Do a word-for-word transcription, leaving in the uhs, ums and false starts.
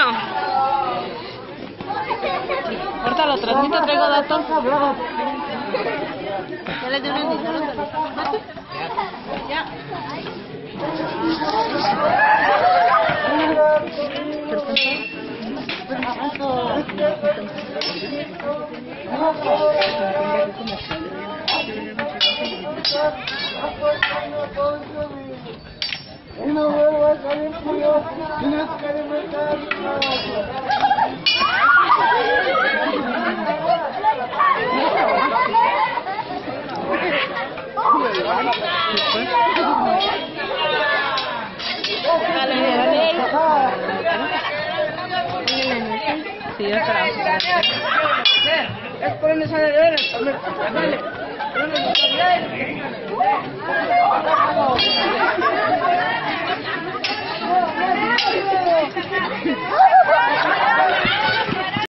Ahorita lo transmito, traigo datos. Ya les doy una indicación. Ya. No vuelvo a salir tuyo, tienes que alimentar. Dale, dale. Sí, yo esperamos. Es por donde sale de él, dale. Dale.